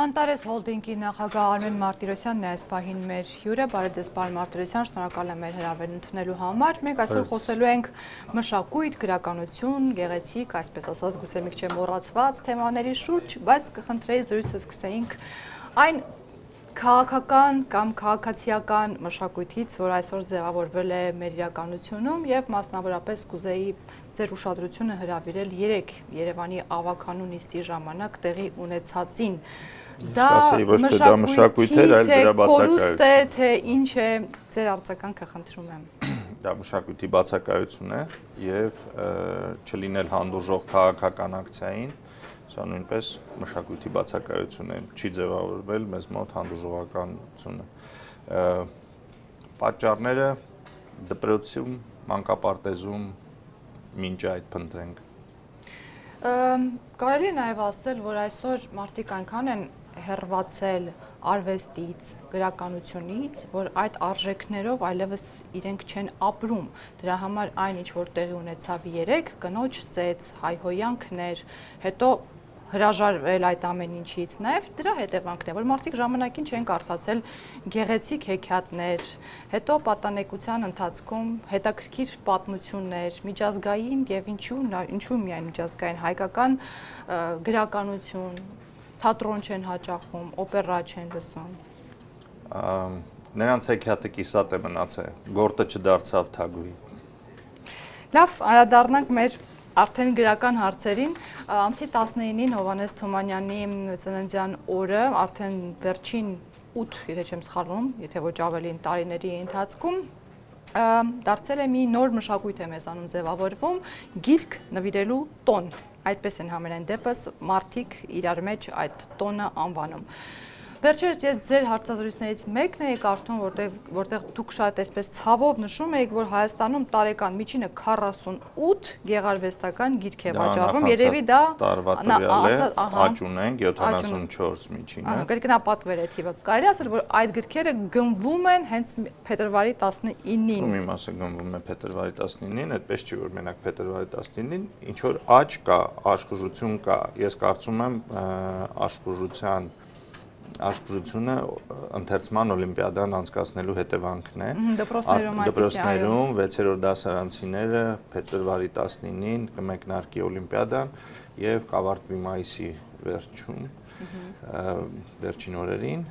Անտարես հոլդինգի նախագահ Արմեն Մարտիրոսյանն է այս պահին մեր հյուրը, բարև ձեզ պարոն Մարտիրոսյան, շնորհակալ եմ մեր հրավերն ընդունելու համար։ Մենք այսօր խոսելու ենք մշակույթ, գրականություն, գեղեցիկ, այսպես ասած, գուցե մի քիչ մոռացված թեմաների շուրջ, բայց կխնդրեի զրույցը սկսեինք այն քաղաքական կամ քաղաքացիական մշակույթից, որ այսօր ձևավորվել է մեր իրականությունում եւ մասնավորապես կուզեի ձեր ուշադրությունը հրավիրել 3 Երևանի ավականու նիստի ժամանակ տեղի ունեցածին։ Դա մշակույթ է, այլ դրա բացակայություն է, թե ինչ է ձեր արձագանքը, խնդրում եմ։ Դա մշակույթի բացակայություն է եւ չլինել հանդուրժող քաղաքական ակցիային, սա նույնպես մշակույթի բացակայություն է, չի ձևավորվել մեզ մոտ հանդուրժողականությունը։ Պատճառները դպրոցում, մանկապարտեզում մինչ այդ փնտրենք։ Կարելի է նաև ասել, որ այսօր մարդիկ այնքան են հեռացել արվեստից, գրականությունից, որ այդ արժեքներով այլևս իրենք չեն ապրում։ Դրա համար այն, ինչ որ տեղի ունեցավ 3, կնոջ ծեծ, հայհոյանքներ, հետո հրաժարվել այդ ամեն ինչից, նաև դրա հետևանքն է, որ մարդիկ ժամանակին չեն կարդացել գեղեցիկ հեքիաթներ, հետո պատանեկության ընթացքում հետաքրքիր պատմություններ, միջազգային եւ ինչու միայն միջազգային հայկական գրականություն, թատրոն չեն հաճախում, օպերա չեն լսում։ Նրանց հեքիաթը կիսատ է մնացել, գործը չդարձավ թագուհի։ Լավ, անդրադառնանք մեր արդեն գրական հարցերին, ամսի 19-ին Հովհաննես Թումանյանի ծննդյան օրը, արդեն վերջին 8, եթե չեմ սխալվում, եթե ոչ ավելին տարիների ընթացքում, դարձել է մի նոր մշակույթ է մեզանում ձևավորվում, գիրք նվիրելու տոն, այդպես են համենայն դեպս մարդիկ իրար մեջ այդ տոնը անվանում։ Վերջերս ես ձեր հարցազրույցներից մեկն էի կարդում, որտեղ դուք շատ այսպես ցավով նշում եք, որ Հայաստանում տարեկան միջինը 48 գեղարվեստական գիրք է վաճառվում, երևի դա տարվա տվյալ է, աճ ունենք 74 միջինը։ Կրկնապատկվել է թիվը։ Կարելի ասել, որ այդ գրքերը գնվում են հենց փետրվարի 19-ին։ Մի մասը գնվում է փետրվարի 19-ին, այդպես չի որ մենակ փետրվարի 19-ին, ինչ որ աճ կա, աշխուժություն կա։ Ես կարծում եմ աշխուժությունը ընթերցման օլիմպիադան անցկացնելու հետևանքն է։ Դպրոցներում 6-րդ դասարանցիները փետրվարի 19-ին կմեկնարկի օլիմպիադան եւ կավարտվի մայիսի վերջում, վերջին օրերին։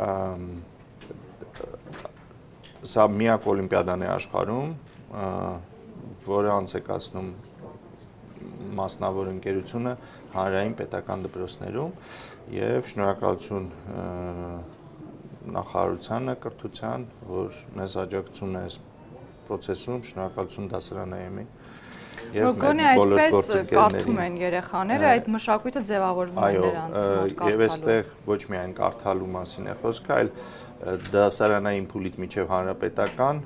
Սա միակ օլիմպիադան է աշխարհում, որը անցեկացնում մասնավոր ընկերությունը հանրային պետական դպրոցներում եւ շնորհակալություն նախարարությանը, կրթության, որ մեզ աջակցում է այս process-ում, շնորհակալություն դասարանայինին եւ գոնե այդպես կարդում են երեխաները, այդ մշակույթը ձևավորվում է նրանց մոտ կարդալու։ Եվ այստեղ ոչ միայն կարդալու մասին է խոսքը, այլ դասարանային փուլից մինչեւ հանրապետական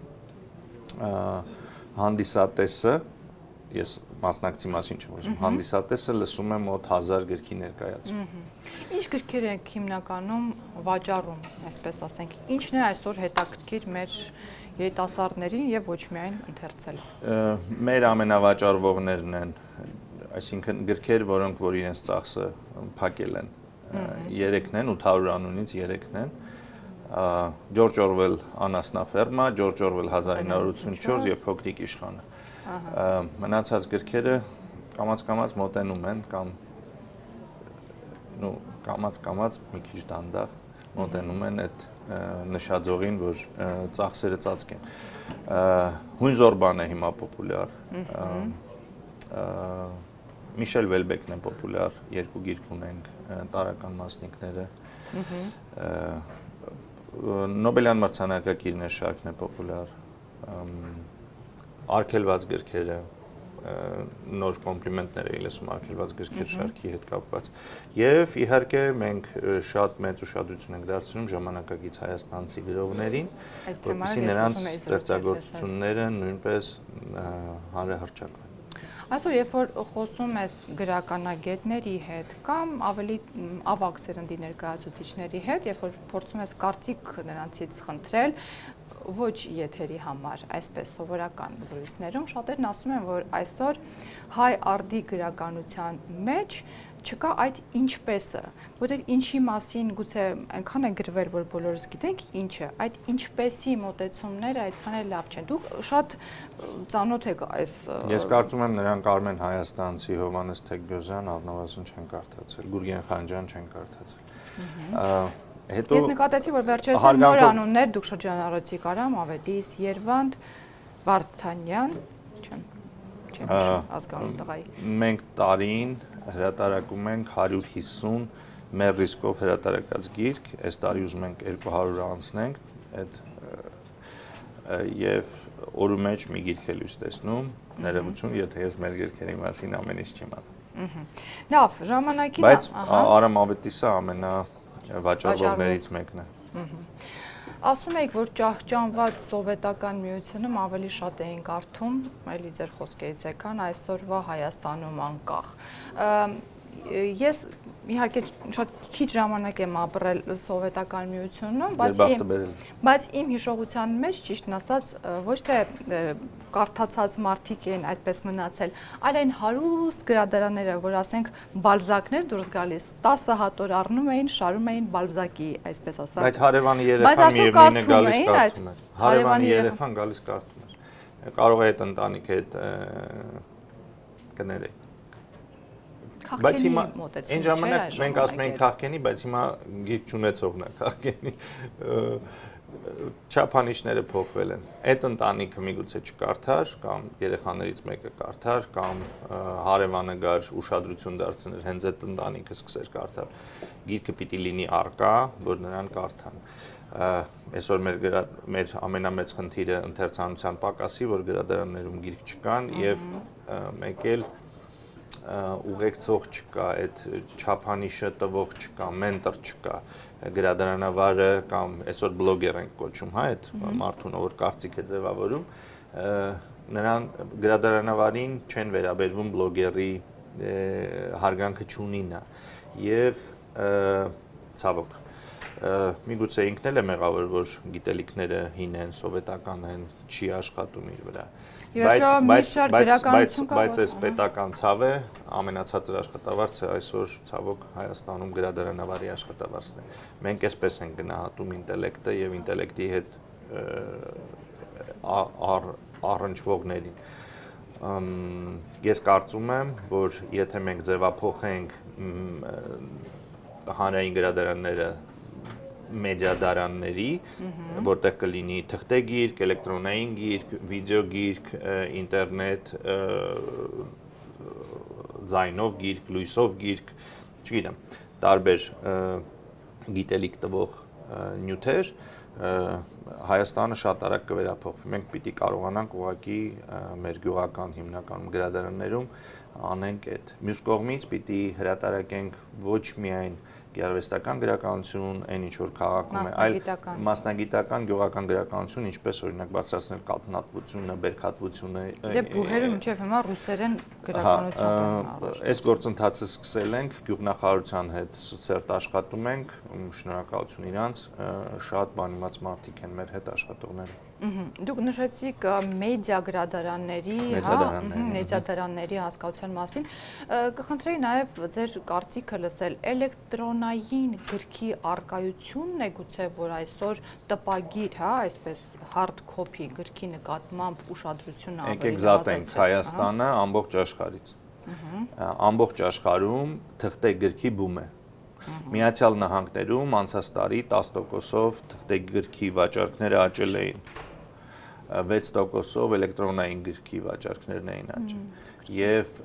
հանդիսատեսը, ես մասնակցի մասին չեմ խոսում, հանդիսատեսը լսում է մոտ 1000 գրքի ներկայացում։ Ինչ գրքեր եք հիմնականում վաճառում, այսպես ասենք, ինչն է այսօր հետաքրքիր մեր երիտասարդներին եւ ոչ միայն ընթերցել։ Մեր ամենավաճառվողներն են, այսինքն գրքեր, որոնք որ իրենց ծախսը փակել են, 3-ն են, 800 անունից 3-ն են։ Ջորջ Օրվել Անասնաֆերմա, Ջորջ Օրվել 1984 եւ Փոքրիկ իշխանը։ Մնացած գրքերը կամաց-կամաց մոտենում են կամ կամաց-կամաց մի քիչ դանդաղ մոտենում են այդ նշաձողին, որ ծախսերը ծածկեն։ Հույն Զորբան է հիմա պոպուլյար։ Միշել Վելբեկն է պոպուլյար, 2 գիրք ունենք, տարական մասնիկները։ Նոբելյան մրցանակակիրն է շարքն է պոպուլյար։ Արգելված գրքերը, նոր կոմպլիմենտներ էի լսում արգելված գրքեր շարքի հետ կապված։ Եվ իհարկե մենք շատ մեծ ուշադրություն ենք դարձնում ժամանակակից հայաստանցի գրողներին, որպեսզի նրանց ստեղծագործությունները նույնպես հանրահռչակվեն։ Այսօր երբ որ խոսում ես գրականագետների հետ կամ ավելի ավագ սերնդի ներկայացուցիչների հետ, երբ որ փորձում ես կարծիք նրանցից խնդրել, ոչ եթերի համար, այսպես սովորական զրույցներում շատերն ասում են, որ այսօր հայ արդի գրականության մեջ չկա այդ ինչպես-ը, որտեղ ինչի մասին գուցե այնքան է գրվել, որ բոլորս գիտենք ինչը, այդ ինչպեսի մոտեցումները այդքան էլ լավ չեն։ Դուք շատ ծանոթ եք այս Ես կարծում եմ նրանք Արմեն Հայաստանցի, Հովհաննես Թեքբյոզյան առնվազն չեն կարդացել, Գուրգեն Խանջյան չեն կարդացել։ Հետո ես նկատեցի, որ վերջերս նոր անուններ դուք շրջանառեցիք Արամ Ավետիս, Երվանդ, Վարդանյան, չեմ ազգանուն տղայի։ Մենք տարին հրատարակում ենք 150 մեր ռիսկով հրատարակած գիրք, այս տարի ուզում ենք 200 անցնենք, եւ օրու մեջ մի գիրք է լույս տեսնում, ներողություն, եթե ես մեր գրքերի մասին ամեն ինչ չիմանամ։ Լավ, ժամանակին բայց Արամ Ավետիսը ամենավաճառողներից մեկն է։ Ասում եք, որ ճահճանված սովետական միությունում ավելի շատ էին կարդում, էլի ձեր խոսքերից եկան, այսօրվա Հայաստանում անկախ։ Ես իհարկե շատ քիչ ժամանակ եմ ապրել սովետական միությունում, բայց իմ հիշողության մեջ ճիշտն ասած ոչ թե կարդացած մարդիկ են այդպես մնացել, այլ այն հարուստ գրադարանները, որ ասենք բալզակներ դուրս գալիս, 10 հատոր առնում էին, շարում էին բալզակի, այսպես ասած։ Բայց հարևանի երեխան միևնույնն է գալիս կարդում է։ Հարևանի երեխան գալիս կարդում է։ Կարող է այդ ընտանիքի հետ կներեք։ Բայց հիմա այն ժամանակ մենք ասում ենք քաղքենի, բայց հիմա գիրք չունեցողն է քաղքենի։ Չափանիշները փոխվել են։ Այդ ընտանիքը միգուցե չկարդար, կամ երեխաներից մեկը կարդար, կամ հարևանը գար ուշադրություն դարձներ, հենց այդ ընտանիքը սկսեր կարդալ։ Գիրքը պիտի լինի առկա, որ նրան կարդան։ Այսօր մեր ամենամեծ խնդիրը ընթերցանության պակասի, որ գրադարաններում գիրք չկան եւ մեկ էլ ուղեկցող չկա, այդ չափանիշը տվող չկա, մենտոր չկա, գրադարանավարը կամ այսօր բլոգեր ենք կոչում, հա, այդ մարդուն, որ կարծիք է ձևավորում, նրան գրադարանավարին չեն վերաբերվում բլոգերի հարգանքը չունի նա եւ ցավոք միգուցե ինքն էլ է մեղավոր, որ գիտելիքները հին են, սովետական են, չի աշխատում իր վրա։ Բայց այս պետական ցավը ամենացածր աշխատավարձը այսօր ցավոք Հայաստանում գրադարանավարի աշխատավարձն է։ Մենք այսպես ենք գնահատում ինտելեկտը եւ ինտելեկտի հետ առնչվողներին։ Ես կարծում եմ, որ եթե մենք ձևափոխենք հանրային գրադարանները մեդիադարանների, որտեղ կլինի թղթեգիրք, էլեկտրոնային գիրք, վիդեոգիրք, ինտերնետ, ձայնով գիրք, լույսով գիրք, չգիտեմ, տարբեր գիտելիք տվող նյութեր, Հայաստանը շատ արագ կվերափոխվի։ Մենք պիտի կարողանանք ուղղակի մեր գյուղական հիմնականում գրադարաններում անենք այդ։ Մյուս կողմից պիտի հրատարակենք ոչ միայն գեղարվեստական գրականություն, այն ինչ որ քաղաքում է, այլ մասնագիտական գյուղական գրականություն, ինչպես օրինակ բարձրացնել կաթնատվությունը, բերքատվությունը։ Դե բուհերը մինչև հիմա ռուսերեն գրականությամբ են։ Այս գործընթացը սկսել ենք, գյուղնախարարության հետ սերտ աշխատում ենք, շնորհակալություն իրանց, շատ բանիմաց մարդիկ են մեր հետ աշխատողները։ Դուք նշեցիք մեդիա գրադարանների, մեդիադարանների հասկացության մասին, կխնդրեի նաև ձեր կարծիքը լսել, էլեկտրոնային գրքի առկայությունն է գուցե, որ այսօր տպագիր, այսպես hard copy գրքի նկատմամբ ուշադրությունը ավելի եկեք զատենք Հայաստանը ամբողջ աշխարհից։ Ամբողջ աշխարհում թղթե գրքի բում է։ Միացյալ Նահանգներում անցած տարի 10%-ով թղթեգիրքի վաճառքները աճել էին, 6%-ով էլեկտրոնային գրքի վաճառքներն էին աճել, եւ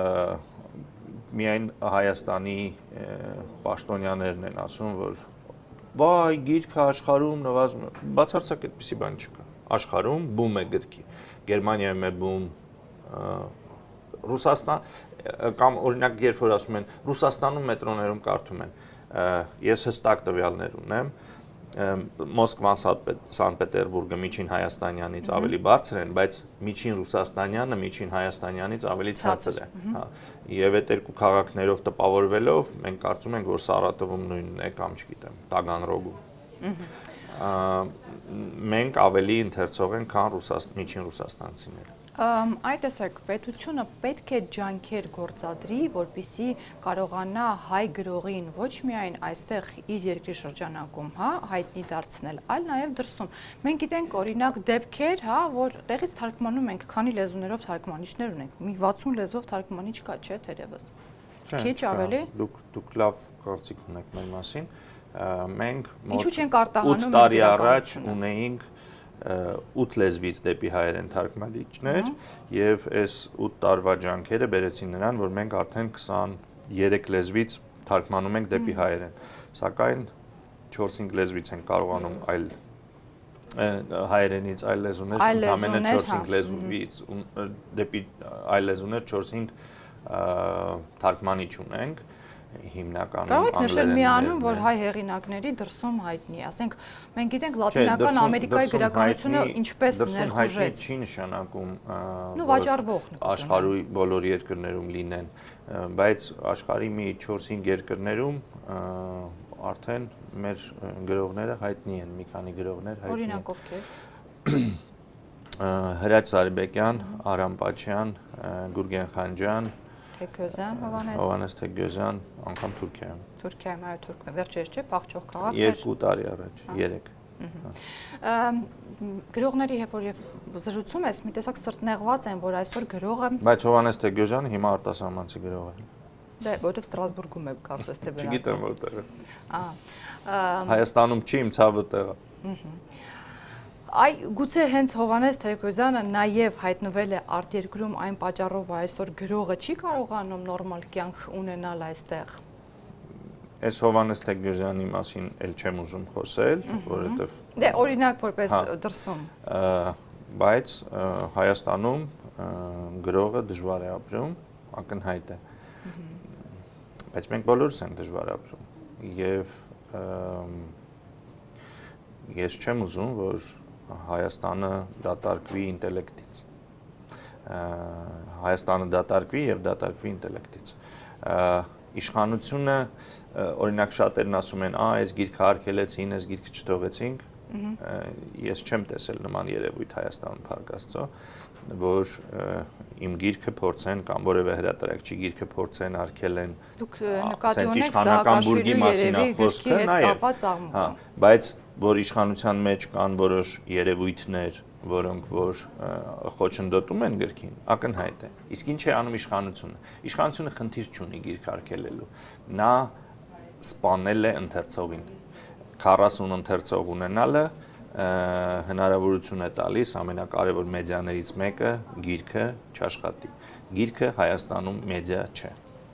միայն Հայաստանի պաշտոնյաներն են ասում, որ վայ, գիրքը աշխարհում նվազում է, բացարձակ այդպիսի բան չկա, աշխարհում բում է գրքի, Գերմանիայում է բում, Ռուսաստան կամ օրինակ երբ որ ասում են Ռուսաստանում մետրոներում կարդում են, ես հստակ տվյալներ ունեմ, Մոսկվան, Սանտ Պետերբուրգը միջին հայաստանյանից ավելի բարձր են, բայց միջին ռուսաստանյանը միջին հայաստանյանից ավելի ցածր է, հա, եւ այդ երկու քաղաքներով տպավորվելով մենք կարծում ենք, որ Սարատովում նույնն է կամ չգիտեմ, Տագանրոգում։ Մենք ավելի ընթերցող ենք, քան միջին ռուսաստանցիները։ Այդ տեսակ պետությունը պետք է ջանքեր գործադրի, որպեսզի կարողանա հայ գրողին ոչ միայն այստեղ իր երկրի շրջանակում, հայտնի դարձնել, այլ նաև դրսում։ Մենք գիտենք օրինակ դեպքեր, որ տեղից թարգմանում ենք, քանի լեզուներով թարգմանիչներ ունենք։ Մի 60 լեզվով թարգմանիչ կա, չէ՞, թերևս։ Քիչ ավելի։ Դուք լավ կարծիք ունեք մեր մասին։ Մենք Ինչու չենք արտահանում 8 տարի առաջ ունեինք 8 լեզվից դեպի հայերեն թարգմանիչներ եւ այս 8 տարվա ջանքերը բերեցին նրան, որ մենք արդեն 23 լեզվից թարգմանում ենք դեպի հայերեն։ Սակայն 4-5 լեզվից ենք կարողանում այլ հայերենից այլ լեզուներ, ամենը 4-5 լեզվից դեպի այլ լեզուներ 4-5 թարգմանիչ ունենք։ Հիմնականում կարող նշել մի անուն, որ հայ հեղինակների դրսում հայտնի, ասենք մենք գիտենք Լատինական Ամերիկայի գրականությունը ինչպես ներխուժեց։ Չի նշանակում վաճառվող աշխարհի բոլոր երկրներում լինեն, բայց աշխարհի մի 4-5 երկրներում արդեն մեր գրողները հայտնի են, մի քանի գրողներ հայտնի են։ Օրինակ ովքեր։ Հրաչ Սարիբեկյան, Արամ Պաչյան, Գուրգեն Խանջյան, Թեգյոզյան, Հովհաննես Թեգյոզյան, անգամ Թուրքիայում։ Թուրքիայում, այո, Թուրքիա, վերջերս չէ, փախչող քաղաք։ 2 տարի առաջ, 3։ Գրողների հետ որ զրուցում ես, մի տեսակ սրտնեղված են, որ այսօր գրողը։ Բայց Հովհաննես Թեգյոզյանը հիմա արտասահմանցի գրող է։ Դե, որտեղ Ստրասբուրգում է կարծես թե վերա։ Չգիտեմ որտեղ է։ Հայաստանում չի, իմ ցավը տեղը։ Այ գուցե հենց Հովհաննես Թեգյոզյանը նաև հայտնվել է արտերկրում այն պատճառով, որ այսօր գրողը չի կարողանում նորմալ կյանք ունենալ այստեղ։ Այս Հովհաննես Թեգյոզյանի մասին էլ չեմ ուզում խոսել, որովհետև Դե օրինակ որպես դրսում։ Բայց Հայաստանում գրողը դժվար է ապրում, ակնհայտ է։ Բայց մենք բոլորս ենք դժվար ապրում եւ ես չեմ ուզում, որ Հայաստանը դատարկվի ինտելեկտից։ Հայաստանը դատարկվի եւ դատարկվի ինտելեկտից։ Իշխանությունը օրինակ շատերն ասում են, այս գիրքը արգելեցին, այս գիրքը չթողեցինք։ Ես չեմ տեսել նման երևույթ Հայաստանում, փառք Աստծո, որ իմ գիրքը փորձեն կամ որևէ հրատարակչի գիրքը փորձեն արգելեն։ Դուք նկատի ունեք Սաակաշվիլիի երևի կապված աղմուկ։ Բայց որ իշխանության մեջ կան որոշ երևույթներ, որոնք որ խոչընդոտում են գրքին, ակնհայտ է։ Իսկ ինչ է անում իշխանությունը։ Իշխանությունը խնդիր չունի գիրք արգելելու։ Նա սպանել է ընթերցողին։ 40 ընթերցող ունենալը հնարավորություն է տալիս ամենակարևոր մեդիաներից մեկը գիրքը չաշխատի։ Գիրքը Հայաստանում մեդիա չէ։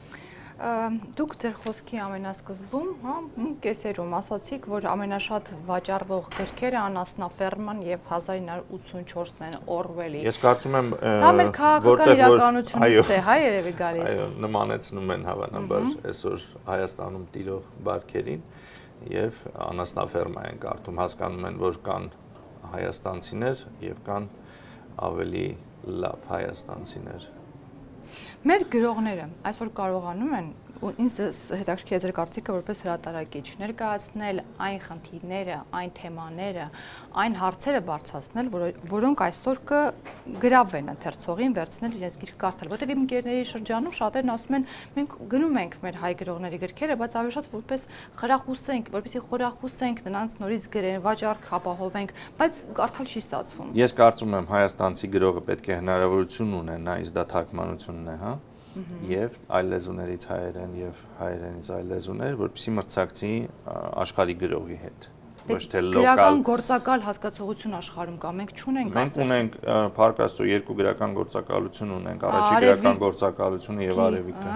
Դուք ձեր խոսքի ամենասկզբում, կեսերում ասացիք, որ ամենաշատ վաճառվող գրքերը Անասնաֆերման եւ 1984-ն են Օրվելի։ Ես կարծում եմ, սա մեր քաղաքական իրականությունից է, հա, երևի գալիս։ Այո, նմանեցնում են հավանաբար այսօր Հայաստանում տիրող բարքերին եւ Անասնաֆերմա են կարդում, հասկանում են, որ կան հայաստանցիներ եւ կան ավելի լավ հայաստանցիներ։ Մեր գրողները այսօր կարողանում են, ինձ հետաքրքիր է ձեր կարծիքը որպես հրատարակիչ, ներկայացնել այն խնդիրները, այն թեմաները, այն հարցերը բարձրացնել, որոնք այսօր կգրավեն ընթերցողին վերցնել իրենց գիրքը կարդալ, որտեղ իմ ընկերների շրջանում շատերն ասում են, մենք գնում ենք մեր հայ գրողների գրքերը, բայց ավելի շատ որպես խրախուսենք, որպեսզի խորախուսենք նրանց նորից գրեն, վաճառք ապահովենք, բայց կարդալ չի ստացվում։ Ես կարծում եմ հայաստանցի գրողը պետք է հնարավորություն ունենա, իսկ դա թարգմանությունն է, հա, եւ այլ լեզուներից հայերեն եւ հայերենից այլ լեզուներ, որպեսզի մրցակցի աշխարհի գրողի հետ։ Ոչ թե լոկալ գրական գործակալ հասկացողություն աշխարհում կա, մենք չունենք։ Մենք ունենք փառք Աստծո երկու գրական գործակալություն ունենք, առաջի գրական գործակալությունը եւ արևիկը,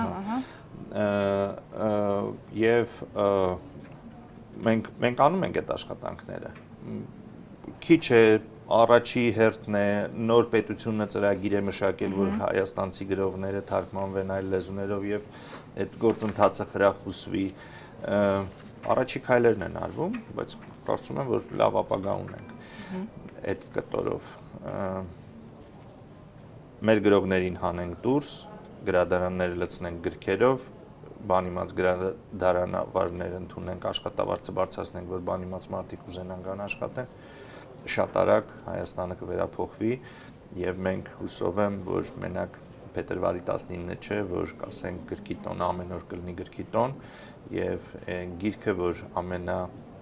հա։ Եվ մենք անում ենք այդ աշխատանքները։ Քիչ է առաջի հերթն է նոր պետությունը ծրագիր է մշակել, որ հայաստանցի գրողները թարգմանվեն այլ լեզուներով եւ այդ գործընթացը խրախուսվի։ Առաջի քայլերն են արվում, բայց կարծում եմ, որ լավ ապագա ունենք այդ կտորով։ Մեր գրողներին հանենք դուրս, գրադարանները լցնենք գրքերով, բանիմաց գրադարանավարներ ընդունենք, աշխատավարձը բարձրացնենք, որ բանիմաց մարդիկ ուզենան գան աշխատեն, շատ արագ Հայաստանը կվերափոխվի եւ մենք հուսով եմ, որ մենակ փետրվարի 19-ը չէ, որ կասենք գրքի տոն ամեն օր կլինի գրքի տոն եւ գիրքը, որ ամենա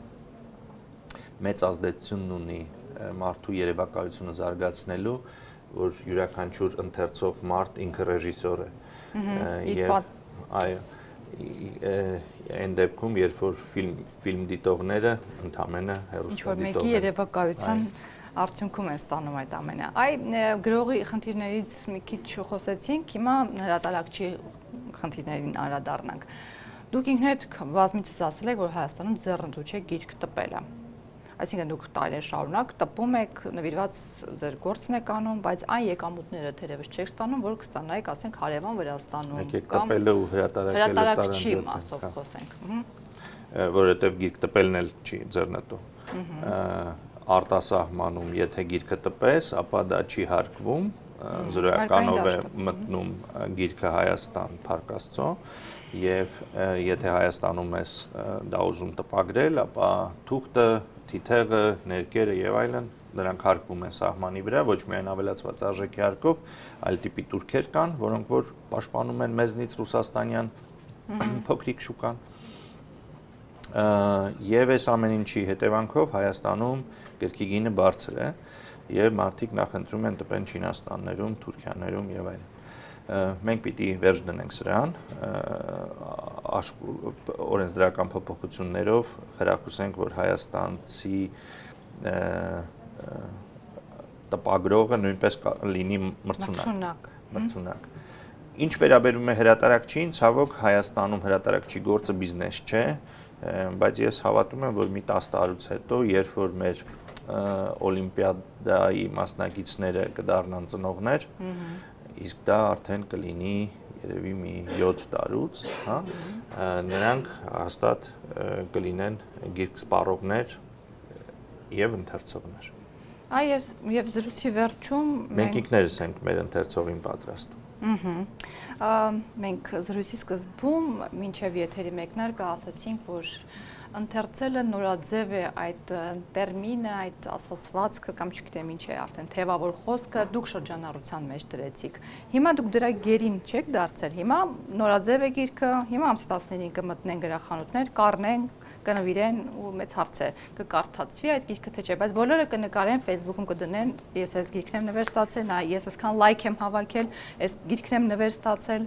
մեծ ազդեցությունն ունի մարդու երևակայությունը զարգացնելու, որ յուրաքանչյուր ընթերցող մարդ ինքը ռեժիսոր է։ Եվ այո, այն դեպքում, երբ որ ֆիլմ դիտողները ընդամենը հեռուստադիտող են։ Ինչ-որ մեկի երևակայության արդյունքում են ստանում այդ ամենը։ Այ գրողի խնդիրներից մի քիչ խոսեցինք, հիմա հրատարակչի խնդիրներին անդրադառնանք։ Դուք ինքներդ բազմիցս ասել եք, որ Հայաստանում ձեռնտու չէ գիրք տպելը։ Այսինքն դուք տարիներ շարունակ տպում եք, նվիրված ձեր գործն եք անում, բայց այն եկամուտները թերևս չեք ստանում, որ կստանայիք, ասենք, հարևան Վրաստանում կամ տպելը ու հրատարակչի մասով խոսենք։ Որովհետև գիրք տպելն էլ չի ձեռնտու։ Արտասահմանում, եթե գիրքը տպես, ապա դա չի հարկվում, զրոյականով է մտնում գիրքը Հայաստան, Փառք Աստծո, եւ եթե Հայաստանում ես դա ուզում տպագրել, ապա թուղթը, թիթեղը, ներկերը եւ այլն նրանք հարկվում են սահմանի վրա, ոչ միայն ավելացված արժեքի հարկով, այլ տիպի տուրքեր կան, որոնք որ պաշտպանում են մեզնից ռուսաստանյան փոքրիկ շուկան։ Եվ այս ամեն ինչի հետևանքով Հայաստանում գրքի գինը բարձր է եւ մարդիկ նախընտրում են տպեն Չինաստաններում, Թուրքիաներում եւ այլն։ Մենք պիտի վերջ դնենք սրան, օրենսդրական փոփոխություններով խրախուսենք, որ հայաստանցի տպագրողը նույնպես լինի մրցունակ։ Ինչ վերաբերում է հրատարակչին, ցավոք Հայաստանում հրատարակչի գործը բիզնես չէ, բայց ես հավատում եմ, որ մի 10 տարուց հետո, երբ որ մեր օլիմպիադայի մասնակիցները կդառնան ծնողներ, իսկ դա արդեն կլինի երևի մի 7 տարուց, հա, նրանք հաստատ կլինեն գիրք սպառողներ եւ ընթերցողներ։ Եվ զրույցի վերջում մենք ինքներս ենք մեր ընթերցողին պատրաստում։ Մենք զրույցի սկզբում մինչև եթերի մեկնարկը ասացինք, որ ընթերցելը նորաձև է այդ տերմինը, այդ ասացվածքը կամ չգիտեմ ինչ է արդեն թևավոր խոսքը դուք շրջանառության մեջ դրեցիք։ Հիմա դուք դրա գերին չեք դարձել։ Հիմա նորաձև է գիրքը, հիմա ամսի 15-ը կմտնեն գրախանութներ, կառնեն, կնվիրեն ու մեծ հարց է կկարդացվի այդ գիրքը թե չէ, բայց բոլորը կնկարեն Facebook-ում կդնեն, ես այս գիրքն եմ նվեր ստացել, ես այսքան լայք եմ հավաքել, այս գիրքն եմ նվեր ստացել։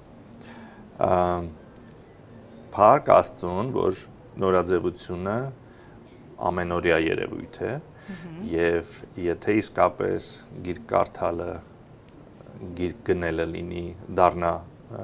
Փառք Աստծուն, որ նորաձևությունը ամենօրյա երևույթ է եւ եթե իսկապես գիրք կարդալը, գիրք գնելը լինի դառնա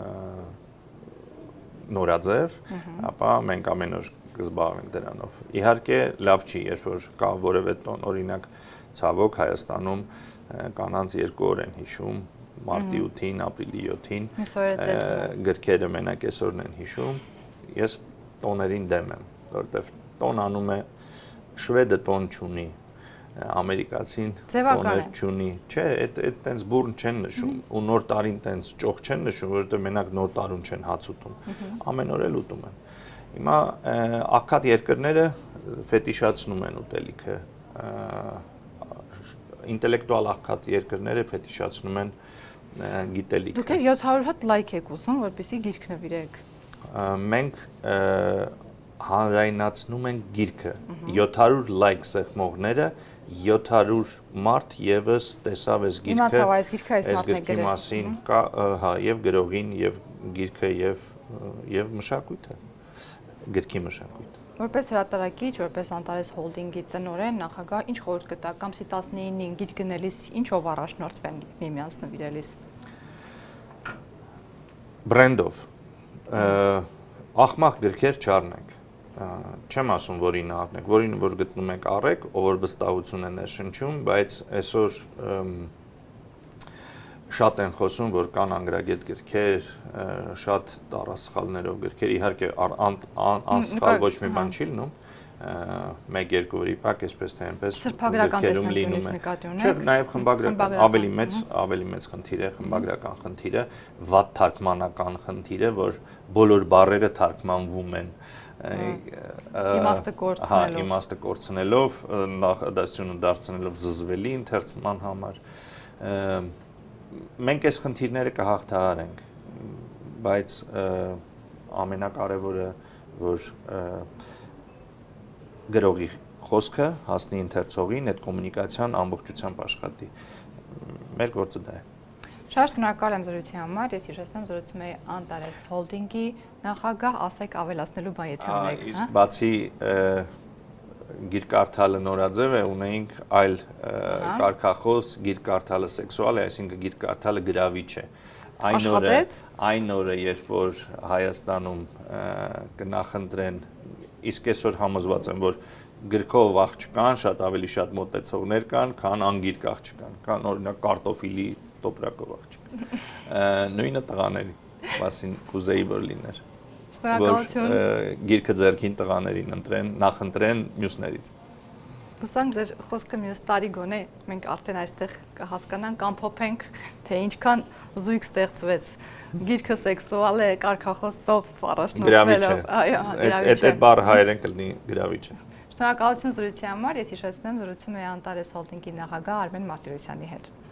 նորաձև, ապա մենք ամեն օր կզբաղվենք դրանով։ Իհարկե լավ չի, երբ որ կա որևէ տոն, օրինակ ցավոք Հայաստանում կանանց 2 օր են հիշում, մարտի 8-ին, ապրիլի 7-ին, գրքերը մենակ այսօրն են հիշում։ Ես տոներին դեմ եմ, որովհետև տոն անում է շվեդը տոն չունի, ամերիկացին տոներ չունի, չէ, այդ տենց բուրն չեն նշում, ու նոր տարին տենց ճոխ չեն նշում, որովհետև մենակ նոր տարուն չեն հաց ուտում, ամեն օր էլ ուտում են։ Հիմա աղքատ երկրները ֆետիշացնում են ուտելիքը, ինտելեկտուալ աղքատ երկրները ֆետիշացնում են գիտելիքը։ Դուք 700 հատ լայք եք ուզում, որպեսզի գիրք նվիրեք։ Մենք հանրայնացնում ենք գիրքը, 700 լայք սեղմողները, 700 մարդ եւս տեսավ այս գիրքը, այս գրքի մասին կա, հա, եւ գրողին, եւ գիրքը, եւ մշակույթը, գրքի մշակույթը։ Որպես հրատարակիչ, որպես Անտարես Հոլդինգի տնօրեն, նախագահ, ինչ խորհուրդ կտաք ամսի 19-ին գիրք գնելիս, ինչով առաջնորդվեն միմյանց նվիրելիս։ Բրենդով։ Ախմախ գրքեր չառնենք։ Չեմ ասում, որին առնեք, որին որ գտնում եք առեք, ով որ վստահություն է ներշնչում, բայց այսօր շատ են խոսում, որ կան անգրագետ գրքեր, շատ տառասխալներով գրքեր, իհարկե անսխալ ոչ մի բան չի լինում, 1-2 վրիպակ, այսպես թե այնպես գրքերում լինում է։ Չէ, նաև խմբագրական, ավելի մեծ խնդիր է խմբագրական խնդիրը, վատ թարգմանական խնդիրը, որ բոլոր բառերը թարգմանվում են իմաստը կորցնելով, նախադասությունը դարձնելով զզվելի ընթերցման համար, Մենք այս խնդիրները կհաղթահարենք, բայց ամենակարևորը, որ գրողի խոսքը հասնի ընթերցողին, այդ կոմունիկացիան ամբողջությամբ աշխատի։ Մեր գործը դա է։ Շատ շնորհակալ եմ զրույցի համար, ես հիշեցնեմ զրուցում էի Անտարես Հոլդինգի նախագահ, ասեք ավելացնելու բան եթե ունեք, հա։ Իսկ բացի գիրկարդալը նորաձև է, ունեինք այլ կարգախոս, գիրկարդալը սեքսուալ է, այսինքն գիրկարդալը գրավիչ է։ Այն օրը, երբ որ Հայաստանում կնախընտրեն, իսկ այսօր համոզված եմ, որ գրքով աղջկան, շատ ավելի շատ մոտեցողներ կան, քան անգիրք աղջկան, քան օրինակ կարտոֆիլի տոպրակով աղջիկ։ Նույնը տղաների մասին կուզեի որ լիներ։ Շնորհակալություն։ Գիրքը ձեռքին տղաներին նախընտրեն մյուսներից։ Հուսանք ձեր խոսքը մյուս տարի գոնե մենք արդեն այստեղ կհասկանանք, ամփոփենք, թե ինչքան զույգ ստեղծվեց։ Գիրքը սեքսուալ է, կարգախոսով առաջնորդվելով, այո, գրավիչ է։ Այդ բառը հայերեն կլինի գրավիչ է։ Շնորհակալություն զրույցի համար, ես հիշեցնեմ զրուցում էի Անտարես Հոլդինգի նախագահ Արմեն Մարտիրոսյանի հետ։